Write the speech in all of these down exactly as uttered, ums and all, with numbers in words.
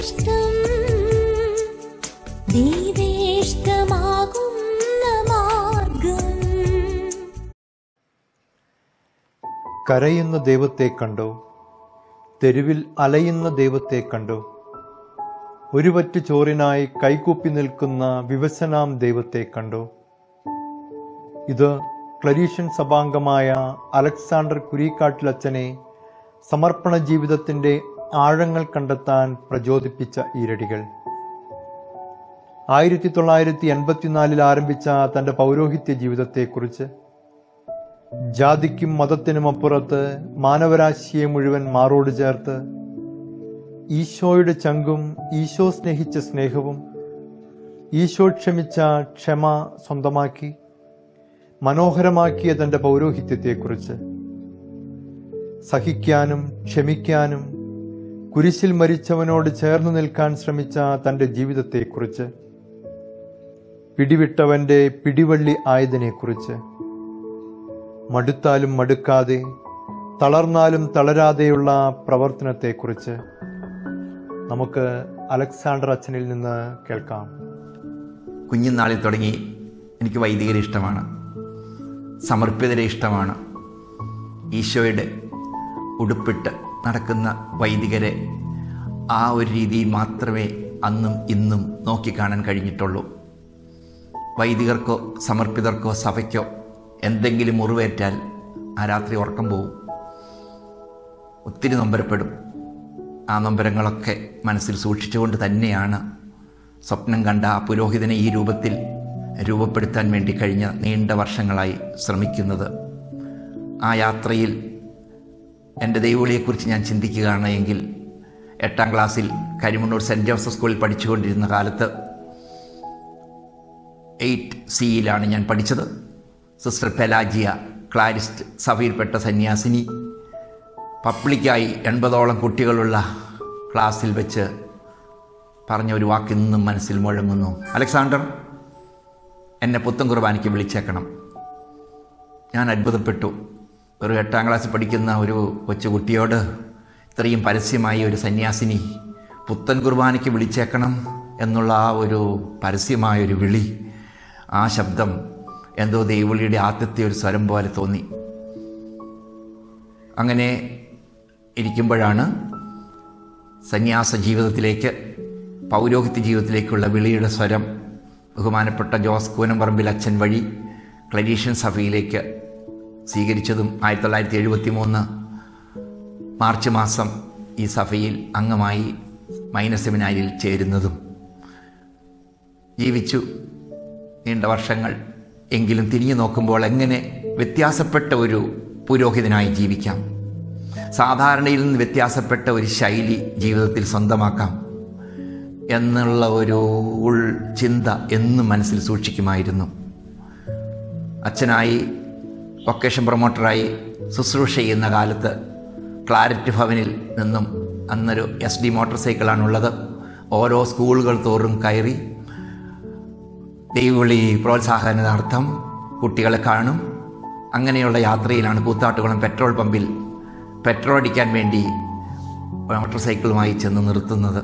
ദൈവേഷ്ടം ദൈവേഷ്ടമാകുന്ന മാർഗം. കരയുന്ന ദൈവത്തെ കണ്ടോ? തെരുവിൽ അലയുന്ന ദൈവത്തെ കണ്ടോ? ഒരു വറ്റു ചോറിനായി കൈകൂപ്പി നിൽക്കുന്ന വിവശനാം ദൈവത്തെ കണ്ടോ? ഇത് ക്ലരീഷ്യൻ സഭാംഗമായ അലക്സാണ്ടർ കുരീക്കാട്ടിൽ അച്ഛനെ സമർപ്പണ ജീവിതത്തിൻ്റെ ആഴങ്ങൾ കണ്ടെത്താൻ പ്രചോദിപ്പിച്ച ഈരടികൾ. ആയിരത്തി തൊള്ളായിരത്തി എൺപത്തിനാലിൽ ആരംഭിച്ച തൻ്റെ പൗരോഹിത്യ ജീവിതത്തെക്കുറിച്ച്, ജാതിക്കും മതത്തിനും അപ്പുറത്ത് മാനവരാശിയെ മുഴുവൻ മാറോട് ചേർത്ത് ഈശോയുടെ ചങ്കും ഈശോ സ്നേഹിച്ച സ്നേഹവും ഈശോ ക്ഷമിച്ച ക്ഷമ സ്വന്തമാക്കി മനോഹരമാക്കിയ തൻ്റെ പൗരോഹിത്യത്തെക്കുറിച്ച്, സഹിക്കാനും ക്ഷമിക്കാനും കുരിശിൽ മരിച്ചവനോട് ചേർന്ന് നിൽക്കാൻ ശ്രമിച്ച തൻ്റെ ജീവിതത്തെക്കുറിച്ച്, പിടിവിട്ടവൻ്റെ പിടിവള്ളി ആയതിനെക്കുറിച്ച്, മടുത്താലും മടുക്കാതെ തളർന്നാലും തളരാതെയുള്ള പ്രവർത്തനത്തെക്കുറിച്ച് നമുക്ക് അലക്സാണ്ടർ അച്ഛനിൽ നിന്ന് കേൾക്കാം. കുഞ്ഞുനാളിൽ തുടങ്ങി എനിക്ക് വൈദികരെ ഇഷ്ടമാണ്, സമർപ്പിതരെ ഇഷ്ടമാണ്. ഈശോയുടെ ഉടുപ്പിട്ട് നടക്കുന്ന വൈദികരെ ആ ഒരു രീതിയിൽ മാത്രമേ അന്നും ഇന്നും നോക്കിക്കാണാൻ കഴിഞ്ഞിട്ടുള്ളൂ. വൈദികർക്കോ സമർപ്പിതർക്കോ സഭയ്ക്കോ എന്തെങ്കിലും മുറിവേറ്റാൽ ആ രാത്രി ഉറക്കം പോവും, ഒത്തിരി നൊമ്പരപ്പെടും. ആ നൊമ്പരങ്ങളൊക്കെ മനസ്സിൽ സൂക്ഷിച്ചുകൊണ്ട് തന്നെയാണ് സ്വപ്നം കണ്ട ആ പുരോഹിതനെ ഈ രൂപത്തിൽ രൂപപ്പെടുത്താൻ വേണ്ടി കഴിഞ്ഞ നീണ്ട വർഷങ്ങളായി ശ്രമിക്കുന്നത്. ആ യാത്രയിൽ എൻ്റെ ദൈവവിളിയെക്കുറിച്ച് ഞാൻ ചിന്തിക്കുകയാണ് എങ്കിൽ, എട്ടാം ക്ലാസ്സിൽ കരിമണ്ണൂർ സെൻറ്റ് ജോസഫ് സ്കൂളിൽ പഠിച്ചുകൊണ്ടിരുന്ന കാലത്ത് എയ്റ്റ് സിയിലാണ് ഞാൻ പഠിച്ചത്. സിസ്റ്റർ പെലാജിയ, ക്ലാരിസ്റ്റ് സഭയിൽപ്പെട്ട സന്യാസിനി, പബ്ലിക്കായി എൺപതോളം കുട്ടികളുള്ള ക്ലാസ്സിൽ വെച്ച് പറഞ്ഞ ഒരു വാക്ക് ഇന്നും മനസ്സിൽ മുഴങ്ങുന്നു. അലക്സാണ്ടർ, എന്നെ പുത്തൻ കുർബാനയ്ക്ക് വിളിച്ചേക്കണം. ഞാൻ അത്ഭുതപ്പെട്ടു. ഒരു എട്ടാം ക്ലാസ്സിൽ പഠിക്കുന്ന ഒരു കൊച്ചുകുട്ടിയോട് ഇത്രയും പരസ്യമായി ഒരു സന്യാസിനി പുത്തൻ കുർബാനയ്ക്ക് വിളിച്ചേക്കണം എന്നുള്ള ആ ഒരു പരസ്യമായൊരു വിളി, ആ ശബ്ദം എന്തോ ദൈവവിളിയുടെ ആദ്യത്തെ ഒരു സ്വരം പോലെ തോന്നി. അങ്ങനെ ഇരിക്കുമ്പോഴാണ് സന്യാസ ജീവിതത്തിലേക്ക്, പൗരോഹിത്യ ജീവിതത്തിലേക്കുള്ള വിളിയുടെ സ്വരം ബഹുമാനപ്പെട്ട ജോസ് കൂനംപറമ്പിൽ അച്ഛൻ വഴി ക്ലരീഷ്യൻ സഭയിലേക്ക് സ്വീകരിച്ചതും ആയിരത്തി തൊള്ളായിരത്തി എഴുപത്തി മൂന്ന് മാർച്ച് മാസം ഈ സഭയിൽ അംഗമായി മൈനർ സെമിനാരിയിൽ ചേരുന്നതും. ജീവിച്ചു നീണ്ട വർഷങ്ങൾ. എങ്കിലും തിരിഞ്ഞു നോക്കുമ്പോൾ എങ്ങനെ വ്യത്യാസപ്പെട്ട ഒരു പുരോഹിതനായി ജീവിക്കാം, സാധാരണയിൽ നിന്ന് വ്യത്യാസപ്പെട്ട ഒരു ശൈലി ജീവിതത്തിൽ സ്വന്തമാക്കാം എന്നുള്ള ഒരു ഉൾ ചിന്ത എന്നും മനസ്സിൽ സൂക്ഷിക്കുമായിരുന്നു. അച്ഛനായി വൊക്കേഷൻ പ്രൊമോട്ടറായി ശുശ്രൂഷ ചെയ്യുന്ന കാലത്ത് ക്ലാരറ്റ് ഭവനിൽ നിന്നും, അന്നൊരു എസ് ഡി മോട്ടോർ സൈക്കിളാണുള്ളത്, ഓരോ സ്കൂളുകൾ തോറും കയറി ദൈവവിളി പ്രോത്സാഹനാർത്ഥം കുട്ടികളെ കാണും. അങ്ങനെയുള്ള യാത്രയിലാണ് കൂത്താട്ടുകുളം പെട്രോൾ പമ്പിൽ പെട്രോൾ അടിക്കാൻ വേണ്ടി മോട്ടോർ സൈക്കിളുമായി ചെന്ന് നിർത്തുന്നത്.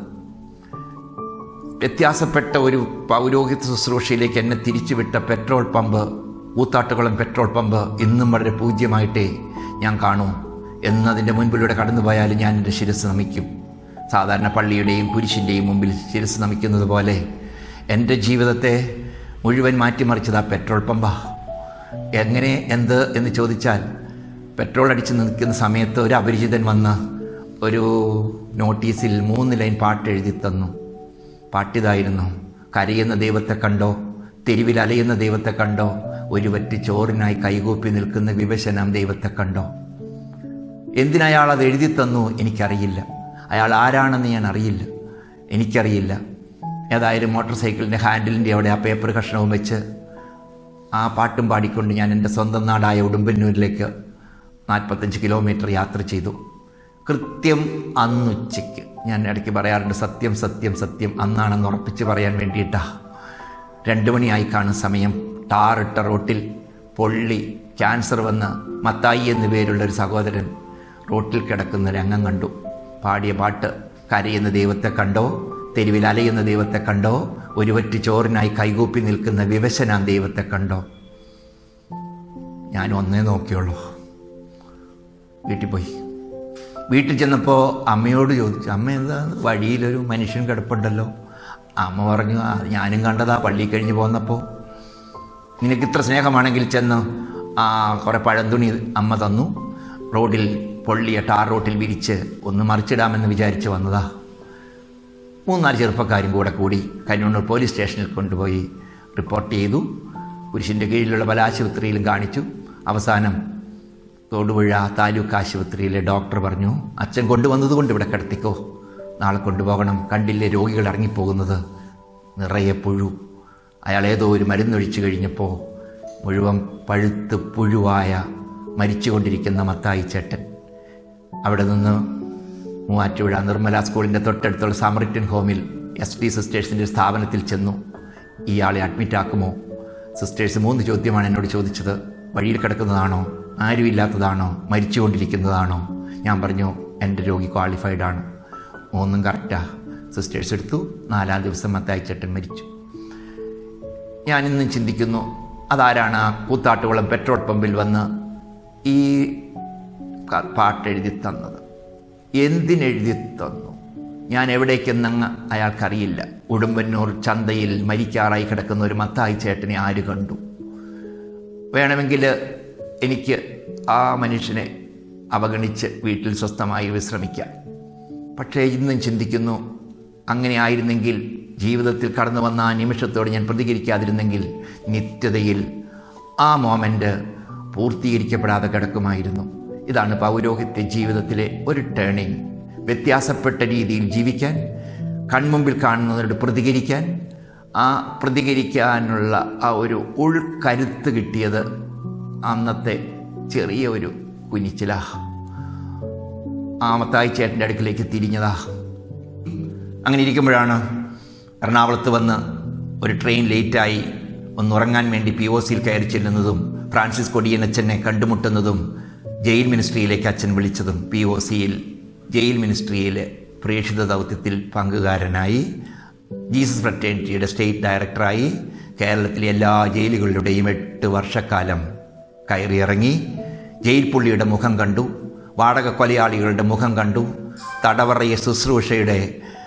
വ്യത്യാസപ്പെട്ട ഒരു പൗരോഹിത്യ ശുശ്രൂഷയിലേക്ക് എന്നെ തിരിച്ചുവിട്ട petrol pump, Koothattukulam petrol pump ഇന്നും വളരെ പൂജ്യമായിട്ടേ ഞാൻ കാണൂ. എന്നതിൻ്റെ മുൻപിലൂടെ കടന്നു പോയാലും ഞാൻ എൻ്റെ ശിരസ് നമിക്കും. സാധാരണ പള്ളിയുടെയും കുരിശിൻ്റെയും മുമ്പിൽ ശിരസ് നമിക്കുന്നത് പോലെ എൻ്റെ ജീവിതത്തെ മുഴുവൻ മാറ്റിമറിച്ചത് ആ പെട്രോൾ പമ്പാ. എങ്ങനെ, എന്ത് എന്ന് ചോദിച്ചാൽ, പെട്രോൾ അടിച്ച് നിൽക്കുന്ന സമയത്ത് ഒരു അപരിചിതൻ വന്ന് ഒരു നോട്ടീസിൽ മൂന്ന് ലൈൻ പാട്ട് എഴുതി തന്നു. പാട്ടിതായിരുന്നു: കരയുന്ന ദൈവത്തെ കണ്ടോ, തെരുവിൽ അലയുന്ന ദൈവത്തെ കണ്ടോ, ഒരു വറ്റ് ചോറിനായി കൈകൂപ്പി നിൽക്കുന്ന വിവശനാം ദൈവത്തെ കണ്ടോ. എന്തിനയാൾ അത് എഴുതി തന്നു എനിക്കറിയില്ല. അയാൾ ആരാണെന്ന് ഞാൻ അറിയില്ല, എനിക്കറിയില്ല. ഏതായാലും മോട്ടോർ സൈക്കിളിൻ്റെ ഹാൻഡിലിൻ്റെ അവിടെ ആ പേപ്പർ കഷ്ണവും വെച്ച് ആ പാട്ടും പാടിക്കൊണ്ട് ഞാൻ എൻ്റെ സ്വന്തം നാടായ ഉടുമ്പന്നൂരിലേക്ക് നാൽപ്പത്തഞ്ച് കിലോമീറ്റർ യാത്ര ചെയ്തു. കൃത്യം അന്നുച്ചയ്ക്ക്, ഞാൻ ഇടയ്ക്ക് പറയാറുണ്ട് സത്യം സത്യം സത്യം, അന്നാണെന്ന് ഉറപ്പിച്ച് പറയാൻ വേണ്ടിയിട്ടാ, രണ്ട് മണിയായി കാണും സമയം. ടാറിട്ട റോട്ടിൽ പൊള്ളി ക്യാൻസർ വന്ന് മത്തായി എന്നു പേരുള്ളൊരു സഹോദരൻ റോട്ടിൽ കിടക്കുന്ന രംഗം കണ്ടു. പാടിയ പാട്ട്: കരയുന്ന ദൈവത്തെ കണ്ടോ, തെരുവിൽ അലയുന്ന ദൈവത്തെ കണ്ടോ? ഒരു വറ്റ് ചോറിനായി കൈകൂപ്പി നിൽക്കുന്ന വിവശനാം ദൈവത്തെ കണ്ടോ? ഞാൻ ഒന്നേ നോക്കിയുള്ളൂ. വീട്ടിൽ പോയി. വീട്ടിൽ ചെന്നപ്പോൾ അമ്മയോട് ചോദിച്ചു, അമ്മ എന്താ വഴിയിലൊരു മനുഷ്യൻ കിടപ്പുണ്ടല്ലോ? അമ്മ പറഞ്ഞു, ഞാനും കണ്ടതാ പള്ളി കഴിഞ്ഞ് പോന്നപ്പോൾ. നിനക്ക് ഇത്ര സ്നേഹമാണെങ്കിൽ ചെന്ന് ആ കുറേ പഴന്തുണി അമ്മ തന്നു. റോഡിൽ പൊള്ളിയ ടാർ റോട്ടിൽ വിരിച്ച് ഒന്ന് മറിച്ചിടാമെന്ന് വിചാരിച്ച് വന്നതാ. മൂന്നാല് ചെറുപ്പക്കാരും കൂടെ കൂടി കന്നൂർ പോലീസ് സ്റ്റേഷനിൽ കൊണ്ടുപോയി റിപ്പോർട്ട് ചെയ്തു. കുരിശിൻ്റെ കീഴിലുള്ള പല ആശുപത്രിയിലും കാണിച്ചു. അവസാനം തൊടുപുഴ താലൂക്ക് ആശുപത്രിയിലെ ഡോക്ടർ പറഞ്ഞു, അച്ഛൻ കൊണ്ടുവന്നത് കൊണ്ട് ഇവിടെ കിടത്തിക്കോ, നാളെ കൊണ്ടുപോകണം. കണ്ടില്ലേ രോഗികൾ ഇറങ്ങിപ്പോകുന്നത്, നിറയെ പുഴു. അയാൾ ഏതോ ഒരു മരുന്നൊഴിച്ചു കഴിഞ്ഞപ്പോൾ മുഴുവൻ പഴുത്ത് പുഴുവായ മരിച്ചുകൊണ്ടിരിക്കുന്ന മത്തായി ചേട്ടൻ. അവിടെ നിന്ന് മൂവാറ്റുപുഴ നിർമ്മല സ്കൂളിൻ്റെ തൊട്ടടുത്തുള്ള സാമറിറ്റൻ ഹോമിൽ എസ് പി സിസ്റ്റേഴ്സിൻ്റെ സ്ഥാപനത്തിൽ ചെന്നു. ഇയാളെ അഡ്മിറ്റാക്കുമോ? സിസ്റ്റേഴ്സ് മൂന്ന് ചോദ്യമാണ് എന്നോട് ചോദിച്ചത്. വഴിയിൽ കിടക്കുന്നതാണോ, ആരുമില്ലാത്തതാണോ, മരിച്ചുകൊണ്ടിരിക്കുന്നതാണോ? ഞാൻ പറഞ്ഞു, എൻ്റെ രോഗി ക്വാളിഫൈഡ് ആണ്. മൂന്നും കറക്റ്റാ. സിസ്റ്റേഴ്സ് എടുത്തു. നാലാം ദിവസം മത്തായി ചേട്ടൻ മരിച്ചു. ഞാനിന്നും ചിന്തിക്കുന്നു, അതാരാണ് ആ കൂത്താട്ടുകുളം പെട്രോൾ പമ്പിൽ വന്ന് ഈ പാട്ടെഴുതി തന്നത്? എന്തിനെഴുതി തന്നു? ഞാൻ എവിടേക്കെന്നങ്ങ് അയാൾക്കറിയില്ല. ഉടുമ്പന്നൂർ ചന്തയിൽ മരിക്കാറായി കിടക്കുന്ന ഒരു മത്തായി ചേട്ടനെ ആര് കണ്ടു? വേണമെങ്കിൽ എനിക്ക് ആ മനുഷ്യനെ അവഗണിച്ച് വീട്ടിൽ സ്വസ്ഥമായി വിശ്രമിക്കാം. പക്ഷേ ഇന്നും ചിന്തിക്കുന്നു, അങ്ങനെ ആയിരുന്നെങ്കിൽ, ജീവിതത്തിൽ കടന്നു വന്ന ആ നിമിഷത്തോട് ഞാൻ പ്രതികരിക്കാതിരുന്നെങ്കിൽ നിത്യതയിൽ ആ മോമെൻ്റ് പൂർത്തീകരിക്കപ്പെടാതെ കിടക്കുമായിരുന്നു. ഇതാണ് പൗരോഹിത്യ ജീവിതത്തിലെ ഒരു ടേണിങ്. വ്യത്യാസപ്പെട്ട രീതിയിൽ ജീവിക്കാൻ, കൺമുമ്പിൽ കാണുന്നവരോട് പ്രതികരിക്കാൻ, ആ പ്രതികരിക്കാനുള്ള ആ ഒരു ഉൾക്കരുത്ത് കിട്ടിയത് അന്നത്തെ ചെറിയ ഒരു കുനിച്ചിലാ. ആ മത്തായി ചേട്ടൻ്റെ അടുക്കിലേക്ക് തിരിഞ്ഞതാ. അങ്ങനെ ഇരിക്കുമ്പോഴാണ് എറണാകുളത്ത് വന്ന് ഒരു ട്രെയിൻ ലേറ്റായി ഒന്ന് ഉറങ്ങാൻ വേണ്ടി പി ഒ സിയിൽ കയറി ചെല്ലുന്നതും ഫ്രാൻസിസ് കൊടിയൻ അച്ഛനെ കണ്ടുമുട്ടുന്നതും ജയിൽ മിനിസ്ട്രിയിലേക്ക് അച്ഛൻ വിളിച്ചതും പി ഒ സിയിൽ ജയിൽ മിനിസ്ട്രിയിലെ പ്രേക്ഷിത ദൗത്യത്തിൽ പങ്കുകാരനായി ജീസസ് ഫ്രറ്റേണിറ്റിയുടെ സ്റ്റേറ്റ് ഡയറക്ടറായി കേരളത്തിലെ എല്ലാ ജയിലുകളുടെയും എട്ട് വർഷക്കാലം കയറിയിറങ്ങി. ജയിൽ പുള്ളിയുടെ മുഖം കണ്ടു, വാടക കൊലയാളികളുടെ മുഖം കണ്ടു, തടവറയ ശുശ്രൂഷയുടെ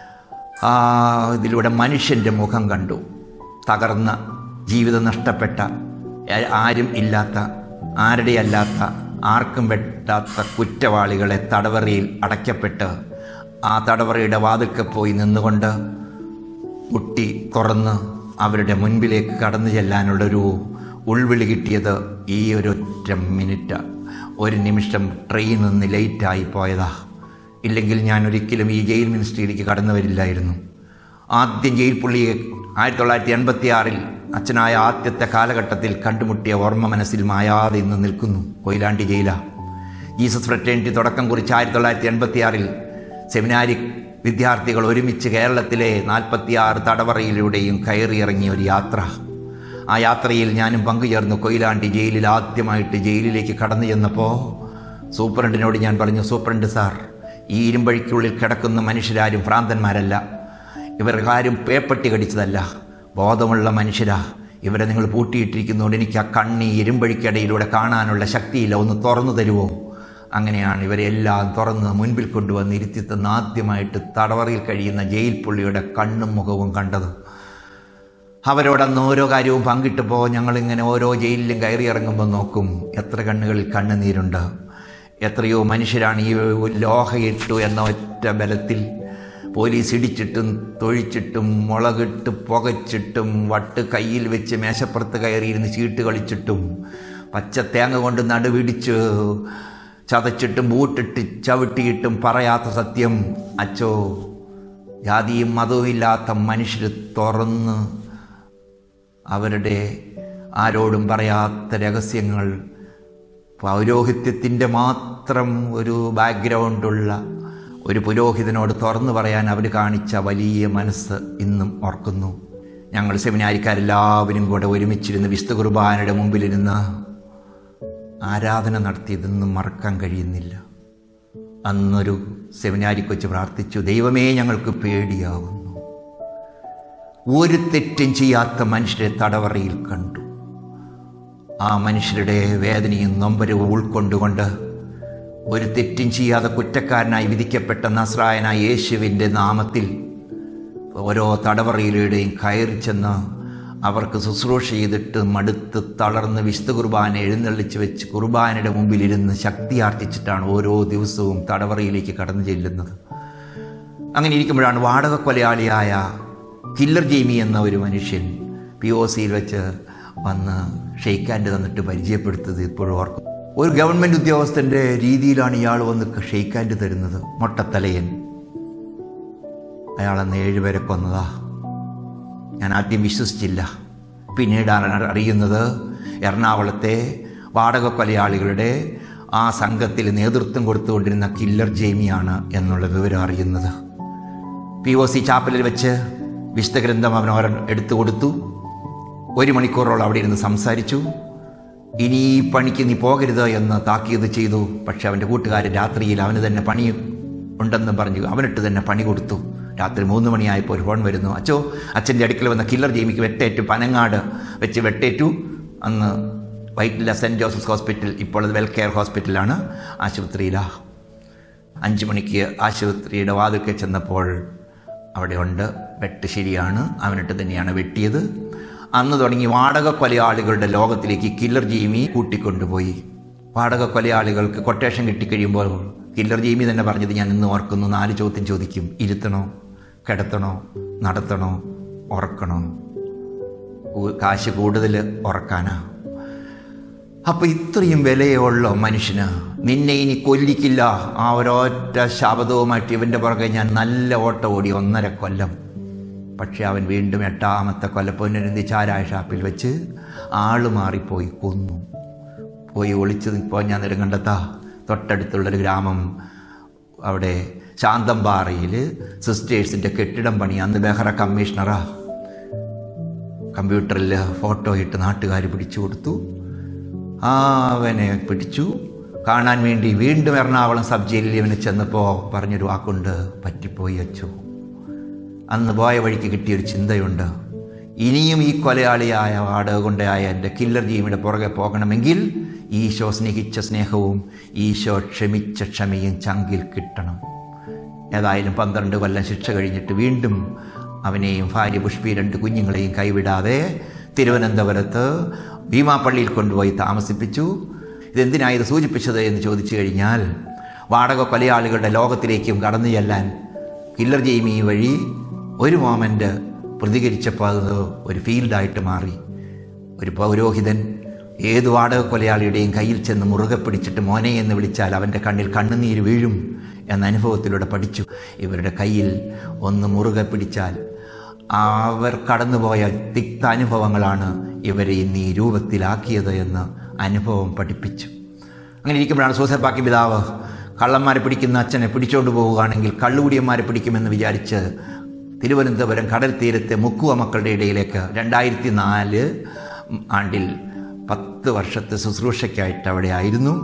ഇതിലൂടെ മനുഷ്യൻ്റെ മുഖം കണ്ടു. തകർന്ന ജീവിതം നഷ്ടപ്പെട്ട, ആരും ഇല്ലാത്ത, ആരുടെ അല്ലാത്ത, ആർക്കും വെട്ടാത്ത കുറ്റവാളികളെ തടവറയിൽ അടയ്ക്കപ്പെട്ട് ആ തടവറയുടെ വാതിൽക്ക് പോയി നിന്നുകൊണ്ട് മുട്ടി തുറന്ന് അവരുടെ മുൻപിലേക്ക് കടന്നു ചെല്ലാനുള്ളൊരു ഉൾവിളി കിട്ടിയത് ഈ ഒരൊറ്റ മിനിറ്റ്, ഒരു നിമിഷം ട്രെയിൻ നിന്ന് ലേറ്റായി പോയതാ. ഇല്ലെങ്കിൽ ഞാൻ ഒരിക്കലും ഈ ജയിൽ മിനിസ്ട്രിയിലേക്ക് കടന്നു വരില്ലായിരുന്നു. ആദ്യം ജയിൽ പുള്ളിയെ ആയിരത്തി തൊള്ളായിരത്തി എൺപത്തി ആറിൽ അച്ഛനായ ആദ്യത്തെ കാലഘട്ടത്തിൽ കണ്ടുമുട്ടിയ ഓർമ്മ മനസ്സിൽ മായാതെ ഇന്ന് നിൽക്കുന്നു. കൊയിലാണ്ടി ജയില. ജീസസ് ഫ്രറ്റേണിറ്റി തുടക്കം കുറിച്ച് ആയിരത്തി തൊള്ളായിരത്തി എൺപത്തി ആറിൽ സെമിനാരി വിദ്യാർത്ഥികൾ ഒരുമിച്ച് കേരളത്തിലെ നാൽപ്പത്തിയാറ് തടവറയിലൂടെയും കയറിയിറങ്ങിയ ഒരു യാത്ര. ആ യാത്രയിൽ ഞാനും പങ്കുചേർന്നു. കൊയിലാണ്ടി ജയിലിൽ ആദ്യമായിട്ട് ജയിലിലേക്ക് കടന്നു ചെന്നപ്പോൾ സൂപ്രണ്ടിനോട് ഞാൻ പറഞ്ഞു, സൂപ്രണ്ട് സാർ, ഈ ഇരുമ്പഴിക്കുള്ളിൽ കിടക്കുന്ന മനുഷ്യരാരും ഭ്രാന്തന്മാരല്ല, ഇവർക്കാരും പേപ്പട്ടി കടിച്ചതല്ല, ബോധമുള്ള മനുഷ്യരാ. ഇവരെ നിങ്ങൾ പൂട്ടിയിട്ടിരിക്കുന്നതുകൊണ്ട് എനിക്ക് ആ കണ്ണി ഇരുമ്പഴിക്കിടയിലൂടെ കാണാനുള്ള ശക്തിയില്ല, ഒന്ന് തുറന്നു തരുമോ? അങ്ങനെയാണ് ഇവരെ എല്ലാം തുറന്ന് മുൻപിൽ കൊണ്ടുവന്ന് ഇരുത്തിത്തന്ന് ആദ്യമായിട്ട് തടവറയിൽ കഴിയുന്ന ജയിൽ പുള്ളിയുടെ കണ്ണും മുഖവും കണ്ടത്. അവരോടന്ന് ഓരോ കാര്യവും പങ്കിട്ടപ്പോൾ ഞങ്ങളിങ്ങനെ ഓരോ ജയിലിലും കയറി ഇറങ്ങുമ്പോൾ നോക്കും, എത്ര കണ്ണുകളിൽ കണ്ണുനീരുണ്ട്. എത്രയോ മനുഷ്യരാണ് ഈ ലോഹയിട്ടു എന്ന ഒറ്റ ബലത്തിൽ പോലീസ് ഇടിച്ചിട്ടും തൊഴിച്ചിട്ടും മുളകിട്ട് പുകച്ചിട്ടും വട്ട് കയ്യിൽ വെച്ച് മേശപ്പുറത്ത് കയറിയിരുന്ന് ചീട്ട് കളിച്ചിട്ടും പച്ച തേങ്ങ കൊണ്ട് നടുവിടിച്ച് ചതച്ചിട്ടും ബൂട്ടിട്ട് ചവിട്ടിയിട്ടും പറയാത്ത സത്യം, അച്ചോ, ജാതിയും മതവും ഇല്ലാത്ത മനുഷ്യർ തുറന്ന് അവരുടെ ആരോടും പറയാത്ത രഹസ്യങ്ങൾ പൗരോഹിത്യത്തിൻ്റെ മാത്രം ഒരു ബാക്ക്ഗ്രൗണ്ടുള്ള ഒരു പുരോഹിതനോട് തുറന്നു പറയാൻ അവർ കാണിച്ച വലിയ മനസ്സ് ഇന്നും ഓർക്കുന്നു. ഞങ്ങൾ സെമിനാരിക്കാരെല്ലാവരും കൂടെ ഒരുമിച്ചിരുന്ന് വിശുദ്ധ കുർബാനയുടെ മുമ്പിലിരുന്ന് ആരാധന നടത്തിയതൊന്നും മറക്കാൻ കഴിയുന്നില്ല. അന്നൊരു സെമിനാരി കൊച്ച് പ്രാർത്ഥിച്ചു, ദൈവമേ ഞങ്ങൾക്ക് പേടിയാവുന്നു. ഒരു തെറ്റും ചെയ്യാത്ത മനുഷ്യരെ തടവറയിൽ കണ്ടു. ആ മനുഷ്യരുടെ വേദനയും നൊമ്പരവും ഉൾക്കൊണ്ടുകൊണ്ട് ഒരു തെറ്റും ചെയ്യാതെ കുറ്റക്കാരനായി വിധിക്കപ്പെട്ട നസ്രായനായ യേശുവിൻ്റെ നാമത്തിൽ ഓരോ തടവറയിലൂടെയും കയറി ചെന്ന് അവർക്ക് ശുശ്രൂഷ ചെയ്തിട്ട് മടുത്ത് തളർന്ന് വിശുദ്ധ കുർബാന എഴുന്നള്ളിച്ച് വെച്ച് കുർബാനയുടെ മുമ്പിലിരുന്ന് ശക്തി ആർജിച്ചിട്ടാണ് ഓരോ ദിവസവും തടവറയിലേക്ക് കടന്നു ചെല്ലുന്നത്. അങ്ങനെ ഇരിക്കുമ്പോഴാണ് വാടക കൊലയാളിയായ കില്ലർ ജെയ്മി എന്ന ഒരു മനുഷ്യൻ പി ഒ സിയിൽ വെച്ച് വന്ന് ഷെയ്ക്ക് ഹാൻഡ് തന്നിട്ട് പരിചയപ്പെടുത്തത് ഇപ്പോഴും ഓർക്കും. ഒരു ഗവൺമെൻറ് ഉദ്യോഗസ്ഥൻ്റെ രീതിയിലാണ് ഇയാൾ വന്ന് ഷെയ്ക്ക് ഹാൻഡ് തരുന്നത്. മൊട്ടത്തലയൻ. അയാളെന്ന് ഏഴുപേരെ കൊന്നതാ. ഞാൻ ആദ്യം വിശ്വസിച്ചില്ല. പിന്നീടാണ് അറിയുന്നത് എറണാകുളത്തെ വാടക കൊലയാളികളുടെ ആ സംഘത്തിൽ നേതൃത്വം കൊടുത്തുകൊണ്ടിരുന്ന കില്ലർ ജെയ്മിയാണ് എന്നുള്ള വിവരം അറിയുന്നത്. പി ഒ സി ചാപ്പലിൽ വെച്ച് വിശുദ്ധ ഗ്രന്ഥം അവൻ ഓരോ എടുത്തു കൊടുത്തു. ഒരു മണിക്കൂറോളം അവിടെ ഇരുന്ന് സംസാരിച്ചു. ഇനി ഈ പണിക്ക് നീ പോകരുത് എന്ന് താക്കീത് ചെയ്തു. പക്ഷെ അവൻ്റെ കൂട്ടുകാരൻ രാത്രിയിൽ അവന് തന്നെ പണി ഉണ്ടെന്ന് പറഞ്ഞു അവനിട്ട് തന്നെ പണി കൊടുത്തു. രാത്രി മൂന്ന് മണിയായപ്പോൾ ഒരു ഫോൺ വരുന്നു. അച്ചോ, അച്ഛൻ്റെ അടുക്കൽ വന്ന കില്ലർ ജെയ്മിക്ക് വെട്ടേറ്റു, പനങ്ങാട് വെച്ച് വെട്ടേറ്റു. അന്ന് വൈറ്റില സെൻറ്റ് ജോസഫ്സ് ഹോസ്പിറ്റൽ, ഇപ്പോൾ അത് വെൽ കെയർ ഹോസ്പിറ്റലാണ്, ആശുപത്രിയിലാണ്. അഞ്ച് മണിക്ക് ആശുപത്രിയുടെ വാതിൽക്കൽ ചെന്നപ്പോൾ അവിടെ ഉണ്ട്, വെട്ട് ശരിയാണ്, അവനിട്ട് തന്നെയാണ് വെട്ടിയത്. അന്ന് തുടങ്ങി വാടക കൊലയാളികളുടെ ലോകത്തിലേക്ക് കില്ലർ ജെയ്മി കൂട്ടിക്കൊണ്ടുപോയി. വാടക കൊലയാളികൾക്ക് കൊട്ടേഷൻ കിട്ടിക്കഴിയുമ്പോൾ കില്ലർ ജെയ്മി തന്നെ പറഞ്ഞത് ഞാൻ ഇന്ന് ഓർക്കുന്നു. നാല് ചോദ്യം ചോദിക്കും: ഇരുത്തണോ, കിടത്തണോ, നടത്തണോ, ഉറക്കണോ? കാശ് കൂടുതൽ ഉറക്കാനാ. അപ്പം ഇത്രയും വിലയുള്ള മനുഷ്യന് നിന്നെ ഇനി കൊല്ലിക്കില്ല, ആ ഒരൊറ്റ ശബ്ദവുമായിട്ട് ഇവൻ്റെ പുറകെ ഞാൻ നല്ല ഓട്ടം ഓടി ഒന്നര കൊല്ലം. പക്ഷെ അവൻ വീണ്ടും എട്ടാമത്തെ കൊല്ലപ്പൊന്നിരുന്ന് ചാരായ ഷാപ്പിൽ വെച്ച് ആള് മാറിപ്പോയി കൊന്നു. പോയി ഒളിച്ചത് ഇപ്പോൾ ഞാൻ നെടുങ്കണ്ടത്താ തൊട്ടടുത്തുള്ളൊരു ഗ്രാമം, അവിടെ ശാന്തമ്പാറയിൽ സിസ്റ്റേഴ്സിൻ്റെ കെട്ടിടം പണി. അന്ന് ബെഹ്റ കമ്മീഷണറാ. കമ്പ്യൂട്ടറിൽ ഫോട്ടോ ഇട്ട് നാട്ടുകാർ പിടിച്ചു കൊടുത്തു. അവനെ പിടിച്ചു കാണാൻ വേണ്ടി വീണ്ടും എറണാകുളം സബ് ജയിലിൽ ഇവന് ചെന്നപ്പോൾ പറഞ്ഞൊരു വാക്കുണ്ട്: പറ്റിപ്പോയി അച്ചു. അന്ന് പോയ വഴിക്ക് കിട്ടിയൊരു ചിന്തയുണ്ട്: ഇനിയും ഈ കൊലയാളിയായ വാടക കൊണ്ടയായ എൻ്റെ കില്ലർ ജെയ്മിയുടെ പുറകെ പോകണമെങ്കിൽ ഈശോ സ്നേഹിച്ച സ്നേഹവും ഈശോ ക്ഷമിച്ച ക്ഷമയും ചങ്കിൽ കിട്ടണം. ഏതായാലും പന്ത്രണ്ട് കൊല്ലം ശിക്ഷ കഴിഞ്ഞിട്ട് വീണ്ടും അവനെയും ഭാര്യ പുഷ്പി രണ്ട് കുഞ്ഞുങ്ങളെയും കൈവിടാതെ തിരുവനന്തപുരത്ത് ഭീമാപ്പള്ളിയിൽ കൊണ്ടുപോയി താമസിപ്പിച്ചു. ഇതെന്തിനാണ് ഇത് സൂചിപ്പിച്ചത് എന്ന് ചോദിച്ചു കഴിഞ്ഞാൽ, വാടക കൊലയാളികളുടെ ലോകത്തിലേക്കും കടന്നു ചെല്ലാൻ കില്ലർ ജെയ്മി വഴി ഒരു മോമെൻ്റ് പ്രതികരിച്ചപ്പോൾ അത് ഒരു ഫീൽഡായിട്ട് മാറി. ഒരു പൗരോഹിതൻ ഏത് വാടക കൊലയാളിയുടെയും കയ്യിൽ ചെന്ന് മുറുകെ പിടിച്ചിട്ട് മോനെ എന്ന് വിളിച്ചാൽ അവൻ്റെ കണ്ണിൽ കണ്ണുനീര് വീഴും എന്ന അനുഭവത്തിലൂടെ പഠിച്ചു. ഇവരുടെ കയ്യിൽ ഒന്ന് മുറുകെ പിടിച്ചാൽ അവർ കടന്നുപോയ തിക്ത അനുഭവങ്ങളാണ് ഇവരെ ഇന്ന് ഈ രൂപത്തിലാക്കിയത് എന്ന് അനുഭവം പഠിപ്പിച്ചു. അങ്ങനെ ഇരിക്കുമ്പോഴാണ് സൂസപ്പാക്കി പിതാവ് കള്ളന്മാരെ പിടിക്കുന്ന അച്ഛനെ പിടിച്ചുകൊണ്ട് പോവുകയാണെങ്കിൽ കള്ളുകുടിയന്മാരെ പിടിക്കുമെന്ന് വിചാരിച്ച് തിരുവനന്തപുരം കടൽ തീരത്തെ മുക്കുവ മക്കളുടെ ഇടയിലേക്ക് രണ്ടായിരത്തി നാല് ആണ്ടിൽ പത്ത് വർഷത്തെ ശുശ്രൂഷയ്ക്കായിട്ട് അവിടെ ആയിരുന്നു.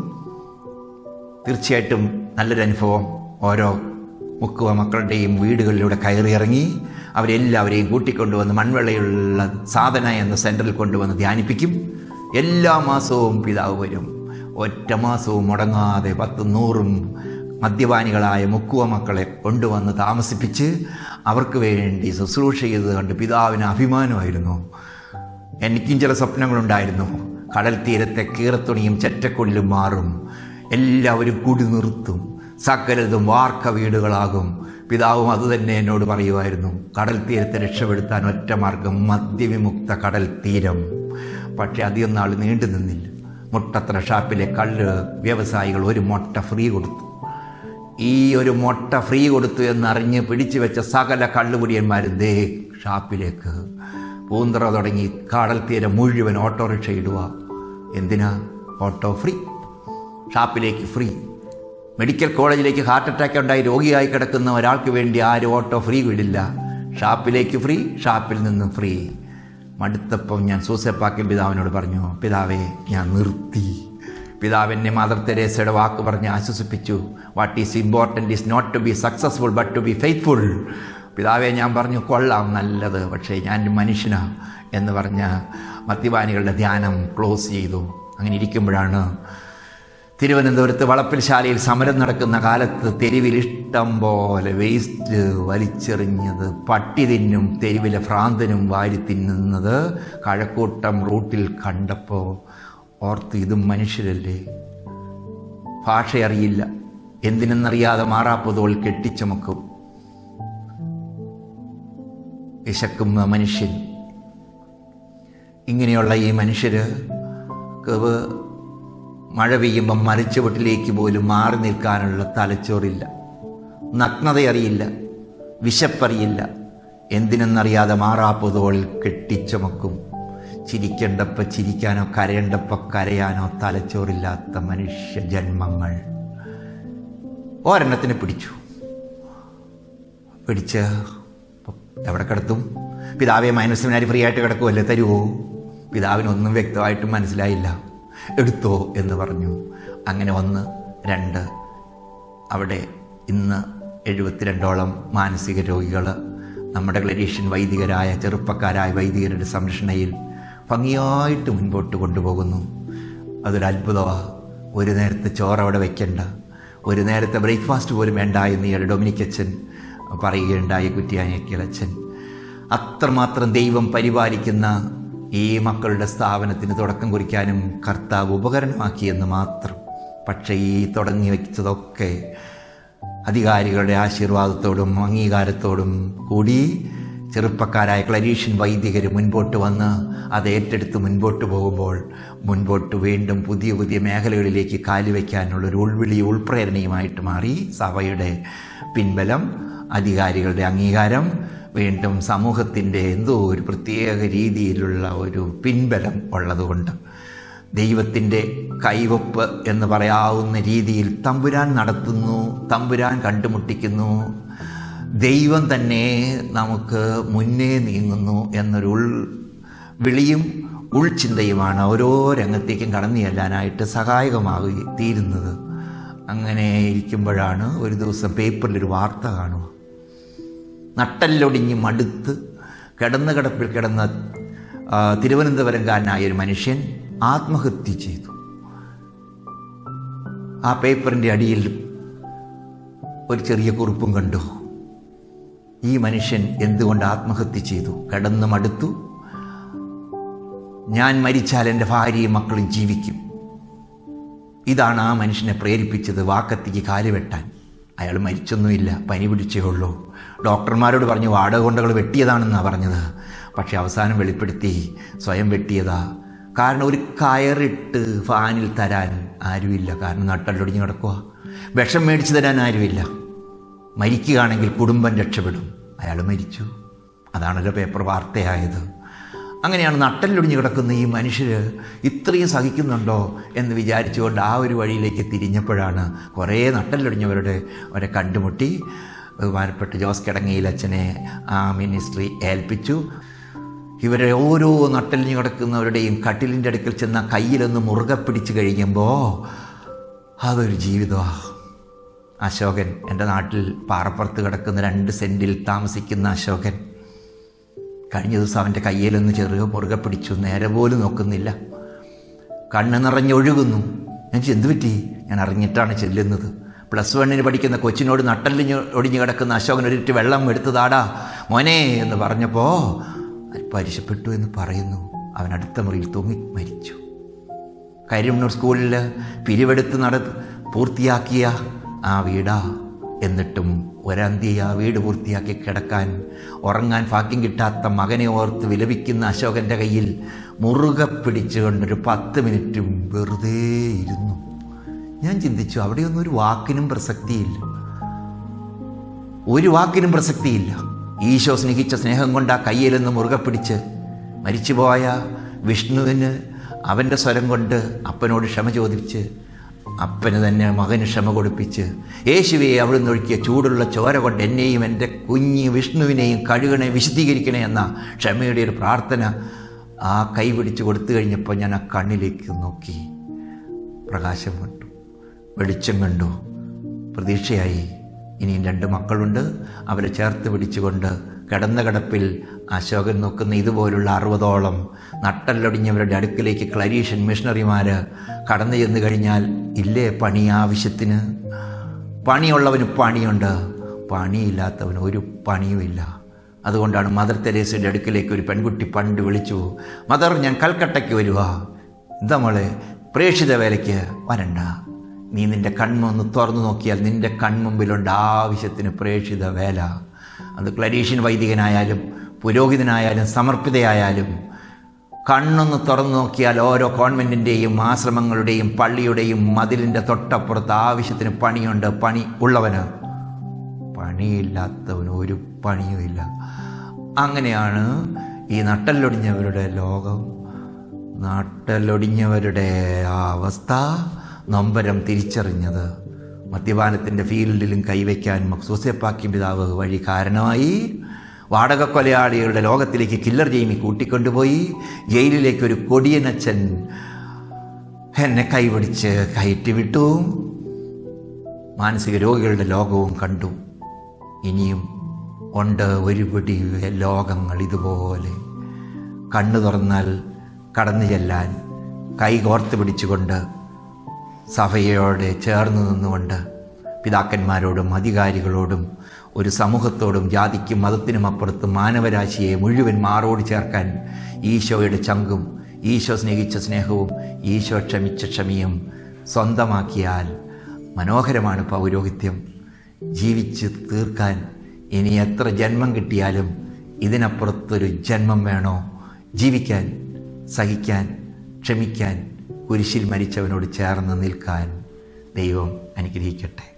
തീർച്ചയായിട്ടും നല്ലൊരു അനുഭവം. ഓരോ മുക്കുവ മക്കളുടെയും വീടുകളിലൂടെ കയറിയിറങ്ങി അവരെല്ലാവരെയും കൂട്ടിക്കൊണ്ടുവന്ന് മൺവെള്ളയുള്ള സാധന എന്ന സെൻറ്ററിൽ കൊണ്ടുവന്ന് ധ്യാനിപ്പിക്കും. എല്ലാ മാസവും പിതാവ് വരും. ഒറ്റ മാസവും മുടങ്ങാതെ പത്തും നൂറും മദ്യപാനികളായ മുക്കുവ മക്കളെ കൊണ്ടുവന്ന് താമസിപ്പിച്ച് അവർക്ക് വേണ്ടി ശുശ്രൂഷ ചെയ്ത് കണ്ട് പിതാവിന് അഭിമാനമായിരുന്നു. എനിക്കും ചില സ്വപ്നങ്ങളുണ്ടായിരുന്നു. കടൽ തീരത്തെ കീറത്തുണിയും ചെറ്റക്കൊള്ളിലും മാറും, എല്ലാവരും കൂടി നിർത്തും, സകലതും വാർക്ക വീടുകളാകും. പിതാവും അതുതന്നെ എന്നോട് പറയുമായിരുന്നു. കടൽ തീരത്തെ രക്ഷപ്പെടുത്താൻ ഒറ്റ മാർഗം മദ്യവിമുക്ത കടൽ തീരം. പക്ഷെ അധികം നാൾ നീണ്ടു നിന്നില്ല. മുട്ടത്ര ഷാപ്പിലെ കള്ള് വ്യവസായികൾ ഒരു മുട്ട ഫ്രീ കൊടുത്തു. ഈ ഒരു മുട്ട ഫ്രീ കൊടുത്തു എന്നറിഞ്ഞ് പിടിച്ചു വെച്ച സകല കള്ളുകുടിയന്മാരും ദേ ഷാപ്പിലേക്ക് പൂന്തറ തുടങ്ങി കടൽ തീരം മുഴുവൻ ഓട്ടോറിക്ഷ ഇടുക. എന്തിനാ? Auto free. ഷാപ്പിലേക്ക് ഫ്രീ. മെഡിക്കൽ കോളേജിലേക്ക് ഹാർട്ട് അറ്റാക്ക് ഉണ്ടായി രോഗിയായി കിടക്കുന്ന ഒരാൾക്ക് വേണ്ടി ആരും ഓട്ടോ ഫ്രീ വിടില്ല. ഷാപ്പിലേക്ക് ഫ്രീ, ഷാപ്പിൽ നിന്നും ഫ്രീ. മടുത്തപ്പം ഞാൻ സൂസപ്പാക്കി പിതാവിനോട് പറഞ്ഞു, പിതാവേ ഞാൻ നിർത്തി. പിതാവ് എന്നെ മദർ തെരേസയുടെ വാക്ക് പറഞ്ഞ് ആശ്വസിപ്പിച്ചു. What is important is not to be successful but to be faithful. പിതാവെ, ഞാൻ പറഞ്ഞു കൊള്ളാം, നല്ലത്, പക്ഷേ ഞാൻ മനുഷ്യനാ എന്ന് പറഞ്ഞ മദ്യപാനികളുടെ ധ്യാനം ക്ലോസ് ചെയ്തു. അങ്ങനെ ഇരിക്കുമ്പോഴാണ് തിരുവനന്തപുരത്ത് വളപ്പിൽ ശാലയിൽ സമരം നടക്കുന്ന കാലത്ത് തെരുവിൽ ഇഷ്ടം പോലെ വേസ്റ്റ് വലിച്ചെറിഞ്ഞത് പട്ടി തിന്നും തെരുവിലെ ഭ്രാന്തനും വാരി തിന്നുന്നത് കഴക്കൂട്ടം റൂട്ടിൽ കണ്ടപ്പോൾ ഓർത്ത്, ഇതും മനുഷ്യരല്ലേ? ഭാഷയറിയില്ല, എന്തിനെന്നറിയാതെ മാറാപ്പുതോൾ കെട്ടിച്ചുമക്കും വിശക്കുന്ന മനുഷ്യൻ. ഇങ്ങനെയുള്ള ഈ മനുഷ്യര് മഴ പെയ്യുമ്പം മരച്ചുവട്ടിലേക്ക് പോലും മാറി നിൽക്കാനുള്ള തലച്ചോറില്ല, നഗ്നതയറിയില്ല, വിശപ്പറിയില്ല, എന്തിനെന്നറിയാതെ മാറാപ്പുതോൾ കെട്ടിച്ചുമക്കും. ചിരിക്കേണ്ടപ്പോൾ ചിരിക്കാനോ കരയേണ്ടപ്പോൾ കരയാനോ തലച്ചോറില്ലാത്ത മനുഷ്യ ജന്മങ്ങൾ. ഒരെണ്ണത്തിന് പിടിച്ചു. പിടിച്ച് എവിടെ കിടത്തും? പിതാവെ, മൈനസ് സെമിനാരി ഫ്രീ ആയിട്ട് കിടക്കുമല്ലേ, തരുമോ? പിതാവിനൊന്നും വ്യക്തമായിട്ടും മനസ്സിലായില്ല. എടുത്തോ എന്ന് പറഞ്ഞു. അങ്ങനെ ഒന്ന് രണ്ട് അവിടെ ഇന്ന് എഴുപത്തിരണ്ടോളം മാനസിക രോഗികൾ നമ്മുടെ ക്ലരീഷ്യൻ വൈദികരായ ചെറുപ്പക്കാരായ വൈദികരുടെ സംരക്ഷണയിൽ ഭംഗിയായിട്ട് മുൻപോട്ട് കൊണ്ടുപോകുന്നു. അതൊരു അത്ഭുതമാണ്. ഒരു നേരത്തെ ചോറ് അവിടെ വയ്ക്കേണ്ട, ഒരു നേരത്തെ ബ്രേക്ക്ഫാസ്റ്റ് പോലും വേണ്ട എന്ന് ഈ ഡൊമിനിക്കച്ചൻ പറയുകയുണ്ടായി, കുറ്റിയാനിക്കലച്ചൻ. അത്രമാത്രം ദൈവം പരിപാലിക്കുന്ന ഈ മക്കളുടെ സ്ഥാപനത്തിന് തുടക്കം കുറിക്കാനും കർത്താവ് ഉപകരണമാക്കിയെന്ന് മാത്രം. പക്ഷേ ഈ തുടങ്ങി വയ്ച്ചതൊക്കെ അധികാരികളുടെ ആശീർവാദത്തോടും അംഗീകാരത്തോടും കൂടി ചെറുപ്പക്കാരായ ക്ലരീഷ്യൻ വൈദികർ മുൻപോട്ട് വന്ന് അത് ഏറ്റെടുത്ത് മുൻപോട്ട് പോകുമ്പോൾ മുൻപോട്ട് വീണ്ടും പുതിയ പുതിയ മേഖലകളിലേക്ക് കാലുവയ്ക്കാനുള്ളൊരു ഉൾവിളി ഉൾപ്രേരണയുമായിട്ട് മാറി. സഭയുടെ പിൻബലം, അധികാരികളുടെ അംഗീകാരം, വീണ്ടും സമൂഹത്തിൻ്റെ എന്തോ ഒരു പ്രത്യേക രീതിയിലുള്ള ഒരു പിൻബലം ഉള്ളതുകൊണ്ട് ദൈവത്തിൻ്റെ കൈവപ്പ് എന്ന് പറയാവുന്ന രീതിയിൽ തമ്പുരാൻ നടത്തുന്നു, തമ്പുരാൻ കണ്ടുമുട്ടിക്കുന്നു, ദൈവം തന്നെ നമുക്ക് മുന്നേ നീങ്ങുന്നു എന്നൊരു ഉൾ വിളിയും ഉൾചിന്തയുമാണ് ഓരോ രംഗത്തേക്കും കടന്നു ചെല്ലാനായിട്ട് സഹായകമാകി തീരുന്നത്. അങ്ങനെ ഇരിക്കുമ്പോഴാണ് ഒരു ദിവസം പേപ്പറിലൊരു വാർത്ത കാണുക. നട്ടല്ലൊടിഞ്ഞ് മടുത്ത് കിടന്ന കിടപ്പിൽ കിടന്ന തിരുവനന്തപുരംകാരനായ ഒരു മനുഷ്യൻ ആത്മഹത്യ ചെയ്തു. ആ പേപ്പറിൻ്റെ അടിയിൽ ഒരു ചെറിയ കുറിപ്പും കണ്ടു. ഈ മനുഷ്യൻ എന്തുകൊണ്ട് ആത്മഹത്യ ചെയ്തു? കിടന്ന് മടുത്തു. ഞാൻ മരിച്ചാൽ എൻ്റെ ഭാര്യയും മക്കളും ജീവിക്കും. ഇതാണ് ആ മനുഷ്യനെ പ്രേരിപ്പിച്ചത് വാക്കത്തിക്ക് കാല് വെട്ടാൻ. അയാൾ മരിച്ചൊന്നുമില്ല, പനി പിടിച്ചേ ഉള്ളൂ. ഡോക്ടർമാരോട് പറഞ്ഞു വാടക കൊണ്ടകൾ വെട്ടിയതാണെന്നാണ് പറഞ്ഞത്. പക്ഷെ അവസാനം വെളിപ്പെടുത്തി സ്വയം വെട്ടിയതാ. കാരണം ഒരു കയറിട്ട് ഫാനിൽ തരാൻ ആരുമില്ല. കാരണം നട്ടല്ലൊടിഞ്ഞ് കിടക്കുക. വിഷം മേടിച്ചു തരാൻ ആരുമില്ല. മരിക്കുകയാണെങ്കിൽ കുടുംബം രക്ഷപ്പെടും. അയാൾ മരിച്ചു. അതാണല്ലോ പേപ്പർ വാർത്തയായത്. അങ്ങനെയാണ് നട്ടല്ലൊടിഞ്ഞ് കിടക്കുന്ന ഈ മനുഷ്യർ ഇത്രയും സഹിക്കുന്നുണ്ടോ എന്ന് വിചാരിച്ചുകൊണ്ട് ആ ഒരു വഴിയിലേക്ക് തിരിഞ്ഞപ്പോഴാണ് കുറേ നട്ടല്ലൊടിഞ്ഞവരുടെ അവരെ കണ്ടുമുട്ടി. ബഹുമാനപ്പെട്ട ജോസ് കിടങ്ങയിൽ അച്ഛനെ ആ മിനിസ്ട്രി ഏൽപ്പിച്ചു. ഇവരെ ഓരോ നട്ടലിഞ്ഞ് കിടക്കുന്നവരുടെയും കട്ടിലിൻ്റെ അടുക്കൽ ചെന്ന കയ്യിലൊന്ന് മുറുകെ പിടിച്ച് കഴിയുമ്പോൾ അതൊരു ജീവിതമാണ്. അശോകൻ, എൻ്റെ നാട്ടിൽ പാറപ്പുറത്ത് കിടക്കുന്ന രണ്ട് സെൻറ്റിൽ താമസിക്കുന്ന അശോകൻ, കഴിഞ്ഞ ദിവസം അവൻ്റെ കയ്യിലൊന്ന് ചെറുക മുറുകെ പിടിച്ചു. നേരെ പോലും നോക്കുന്നില്ല, കണ്ണ് നിറഞ്ഞൊഴുകുന്നു. ഞാൻ എന്തു പറ്റി? ഞാൻ അറിഞ്ഞിട്ടാണ് ചെല്ലുന്നത്. പ്ലസ് വണ്ണിന് പഠിക്കുന്ന കൊച്ചിനോട് നട്ടലിഞ്ഞ് ഒടിഞ്ഞ് കിടക്കുന്ന അശോകൻ ഒരിറ്റ് വെള്ളം എടുത്തതാടാ മോനെ എന്ന് പറഞ്ഞപ്പോൾ പരിശപ്പെട്ടു എന്ന് പറയുന്നു. അവൻ അടുത്ത മുറിയിൽ തൂങ്ങി മരിച്ചു. കരിമണ്ണൂർ സ്കൂളിൽ പിരിവെടുത്ത് നട പൂർത്തിയാക്കിയ ആ വീടാ. എന്നിട്ടും ഒരന്തിയ വീട് പൂർത്തിയാക്കി കിടക്കാൻ ഉറങ്ങാൻ ഭാഗ്യം കിട്ടാത്ത മകനെ ഓർത്ത് വിലപിക്കുന്ന അശോകൻ്റെ കയ്യിൽ മുറുകെ പിടിച്ചുകൊണ്ടൊരു പത്ത് മിനിറ്റും വെറുതെ ഇരുന്നു. ഞാൻ ചിന്തിച്ചു, അവിടെയൊന്നും ഒരു വാക്കിനും പ്രസക്തിയില്ല. ഒരു വാക്കിനും പ്രസക്തിയില്ല. ഈശോ സ്നേഹിച്ച സ്നേഹം കൊണ്ട് ആ കയ്യിലൊന്ന് മുറുകെ പിടിച്ച് മരിച്ചുപോയ വിഷ്ണുവിന് അവൻ്റെ സ്വരം കൊണ്ട് അപ്പനോട് ക്ഷമ ചോദിച്ച് അപ്പന് തന്നെ മകന് ക്ഷമ കൊടുപ്പിച്ച് യേശുവെ അവിടുന്ന് ഒഴുക്കിയ ചൂടുള്ള ചോര കൊണ്ട് എന്നെയും എൻ്റെ കുഞ്ഞ് വിഷ്ണുവിനെയും കഴുകണേ, വിശദീകരിക്കണേ എന്ന ക്ഷമയുടെ ഒരു പ്രാർത്ഥന ആ കൈ പിടിച്ച് കൊടുത്തു കഴിഞ്ഞപ്പോൾ ഞാൻ ആ കണ്ണിലേക്ക് നോക്കി. പ്രകാശം കണ്ടു, വെളിച്ചം കണ്ടു, പ്രതീക്ഷയായി. ഇനിയും രണ്ട് മക്കളുണ്ട്. അവരെ ചേർത്ത് പിടിച്ചുകൊണ്ട് കിടന്ന കിടപ്പിൽ അശോകൻ നോക്കുന്ന ഇതുപോലുള്ള അറുപതോളം നട്ടല്ലൊടിഞ്ഞവരുടെ അടുക്കിലേക്ക് ക്ലരീഷ്യൻ മിഷണറിമാർ കടന്നു ചെന്ന് കഴിഞ്ഞാൽ ഇല്ലേ പണി ആവശ്യത്തിന്? പണിയുള്ളവന് പണിയുണ്ട്, പണിയില്ലാത്തവന് ഒരു പണിയുമില്ല. അതുകൊണ്ടാണ് മദർ തെരേസയുടെ അടുക്കിലേക്ക് ഒരു പെൺകുട്ടി പണ്ട് വിളിച്ചു, മദർ ഞാൻ കൽക്കട്ടയ്ക്ക് വരുക. എന്താ മോളെ? പ്രേക്ഷിത വേലയ്ക്ക് വരണ്ട. നീ നിൻ്റെ കൺമൊന്ന് തുറന്നു നോക്കിയാൽ നിൻ്റെ കൺമുമ്പിലുണ്ട് ആവശ്യത്തിന് പ്രേക്ഷിത വേല. അത് ക്ലരീഷ്യൻ വൈദികനായാലും പുരോഹിതനായാലും സമർപ്പിതയായാലും കണ്ണൊന്ന് തുറന്നു നോക്കിയാൽ ഓരോ കോൺവെൻറ്റിൻ്റെയും ആശ്രമങ്ങളുടെയും പള്ളിയുടെയും മതിലിൻ്റെ തൊട്ടപ്പുറത്ത് ആവശ്യത്തിന് പണിയുണ്ട്. പണി ഉള്ളവന്, പണിയില്ലാത്തവന് ഒരു പണിയുമില്ല. അങ്ങനെയാണ് ഈ നട്ടല്ലൊടിഞ്ഞവരുടെ ലോകം. നട്ടലൊടിഞ്ഞവരുടെ ആ അവസ്ഥ നൊമ്പരം തിരിച്ചറിഞ്ഞത് മദ്യപാനത്തിൻ്റെ ഫീൽഡിലും കൈവയ്ക്കാൻ സൂസേപ്പാക്കി പിതാവ് വഴി കാരണമായി. വാടക കൊലയാളികളുടെ ലോകത്തിലേക്ക് കില്ലർ ജെയിമി കൂട്ടിക്കൊണ്ടുപോയി. ജയിലിലേക്ക് ഒരു കൊടിയനച്ഛൻ എന്നെ കൈപിടിച്ച് കയറ്റി വിട്ടു. മാനസിക രോഗികളുടെ ലോകവും കണ്ടു. ഇനിയും ഉണ്ട് ഒരുപിടി ലോകങ്ങൾ ഇതുപോലെ. കണ്ണു തുറന്നാൽ കടന്നു ചെല്ലാൻ കൈ കോർത്ത് പിടിച്ചുകൊണ്ട് സഭയോടെ ചേർന്ന് നിന്നുകൊണ്ട് പിതാക്കന്മാരോടും അധികാരികളോടും ഒരു സമൂഹത്തോടും ജാതിക്കും മതത്തിനും അപ്പുറത്ത് മാനവരാശിയെ മുഴുവൻ മാറോട് ചേർക്കാൻ ഈശോയുടെ ചങ്കും ഈശോ സ്നേഹിച്ച സ്നേഹവും ഈശോ ക്ഷമിച്ച ക്ഷമയും സ്വന്തമാക്കിയാൽ മനോഹരമാണ് പൗരോഹിത്യം. ജീവിച്ച് തീർക്കാൻ ഇനി എത്ര ജന്മം കിട്ടിയാലും ഇതിനപ്പുറത്തൊരു ജന്മം വേണോ? ജീവിക്കാൻ, സഹിക്കാൻ, ക്ഷമിക്കാൻ, കുരിശിൽ മരിച്ചവനോട് ചേർന്ന് നിൽക്കാൻ. ദൈവം അനുഗ്രഹിക്കട്ടെ.